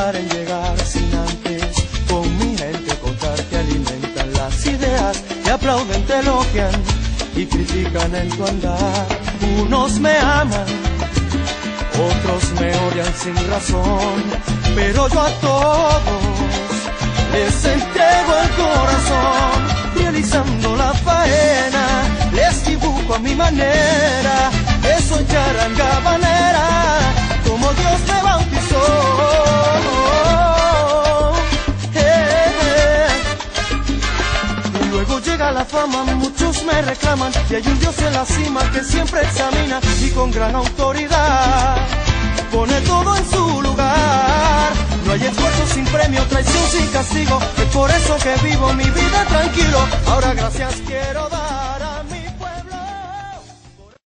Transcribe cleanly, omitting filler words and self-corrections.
tardar en llegar sin antes con mi gente contar que alimentan las ideas, te aplauden, te elogian y critican en tu andar. Unos me aman, otros me odian sin razón, pero yo a todos les entrego el corazón. Realizando la faena, les dibujo a mi manera, que soy charanga habanera, como Dios me bautizó. Y luego llega la fama, muchos me reclaman, y hay un Dios en la cima que siempre examina y con gran autoridad pone todo en su lugar. No hay esfuerzo sin premio, traición sin castigo, es por eso que vivo mi vida tranquilo. Ahora gracias quiero dar.